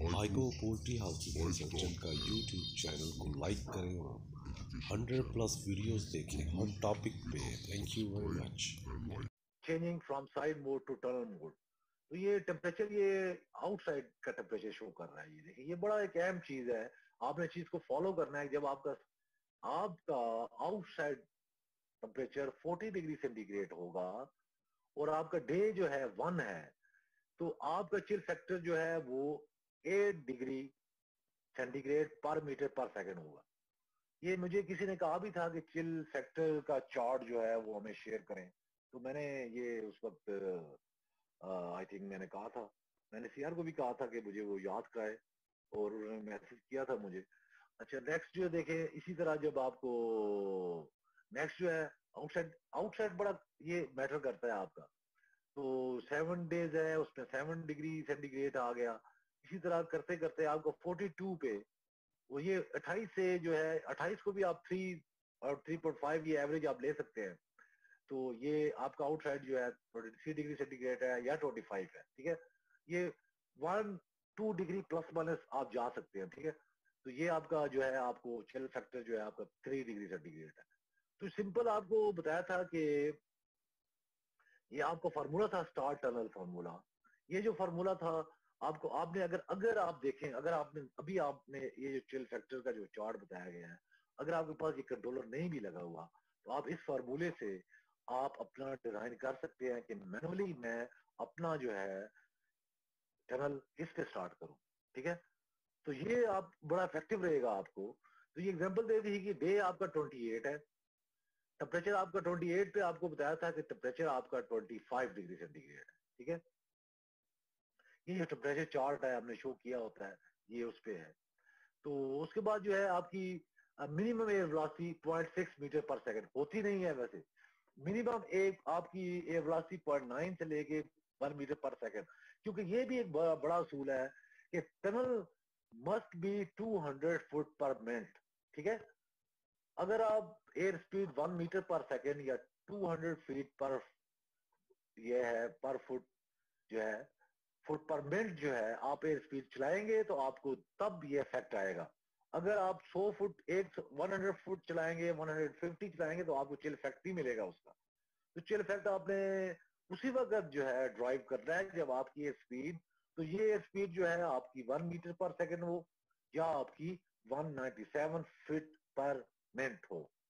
Haiku poultry house researcher का YouTube channel को like करें और 100+ वीडियोस देखें हर टॉपिक पे। Thank you very much. Changing from side mode to tunnel mode. तो ये टेम्परेचर ये आउटसाइड का टेम्परेचर शो कर रहा है। ये देखिए, ये बड़ा एक अहम चीज है। आपने चीज को फॉलो करना है। जब आपका आपका आउटसाइड टेम्परेचर 40 डिग्री सेंटीग्रेड होगा और आपका डे जो है 1 है, तो आपका चिल फैक्टर जो है वो 8 डिग्री सेंटीग्रेड पर मीटर पर सेकंड होगा। ये मुझे किसी ने कहा भी था कि चिल फैक्टर का चार्ट जो है वो हमें शेयर करें, तो मैंने ये उस वक्त आई थिंक मैंने कहा था, मैंने सीआर को भी कहा था कि मुझे वो याद कराए और उन्होंने मैसेज किया था मुझे। अच्छा, नेक्स्ट जो देखे इसी तरह जब आपको नेक्स्ट जो है आउटसाइड, आउटसाइड बड़ा ये मैटर करता है आपका। तो 7 डेज है, उसमें 7 डिग्री सेंटीग्रेड आ गया। इसी तरह करते करते आपको 42 पे वो ये 28 से जो है 28 को भी आप 3 और 3.5 ये एवरेज आप ले सकते हैं। तो ये आपका आउटसाइड जो है 23 डिग्री सेंटीग्रेड है या 25 है, ठीक है। ये 1-2 डिग्री प्लस माइनस आप जा सकते हैं, ठीक है। तो ये आपका जो है आपको चिल फैक्टर जो है आपका 3 डिग्री सेंटीग्रेड है। तो सिंपल आपको बताया था कि ये आपका फार्मूला था, स्टार टनल फार्मूला। ये जो फार्मूला था आपको, आपने अगर अगर आप देखें, अगर आपने अभी आपने ये जो चिल फैक्टर का जो चार्ट बताया गया है, अगर आपके पास ये कंट्रोलर नहीं भी लगा हुआ, तो आप इस फार्मूले से आप अपना डिजाइन कर सकते हैं कि मैनुअली मैं अपना जो है टनल किस पे स्टार्ट करूं, ठीक है। तो ये आप बड़ा इफेक्टिव रहेगा आपको। तो ये एग्जांपल दे दी कि डे आपका 28 है, टेम्परेचर आपका 28 पे आपको बताया था कि टेम्परेचर आपका 25 डिग्री सेंटीग्रेड है, ठीक है। ये जो टेम्परेचर चार्ट है हमने शो किया होता है, ये उस पे है। तो उसके बाद जो है आपकी minimum air velocity 0.6 metre per second होती नहीं है वैसे। मिनिमम एक आपकी एयर वेलोसिटी 0.9 से लेके 1 मीटर पर सेकंड, क्योंकि ये भी एक बड़ा बड़ा असूल है कि tunnel must be 200 foot per minute, ठीक है। अगर आप air speed 1 metre per second या 200 फीट पर ये है पर फुट जो है फुट पर मिनट जो है आप एयर स्पीड चलाएंगे तो आपको तब ये इफेक्ट आएगा। अगर आप 100 फुट 100 फुट चलाएंगे, 150 चलाएंगे, तो आपको चिल इफेक्ट नहीं मिलेगा उसका। तो चिल इफेक्ट आपने उसी वक्त जो है ड्राइव करना है जब आपकी स्पीड, तो ये स्पीड जो है आपकी 1 मीटर पर सेकंड हो या आपकी 197 फीट पर मिनट हो।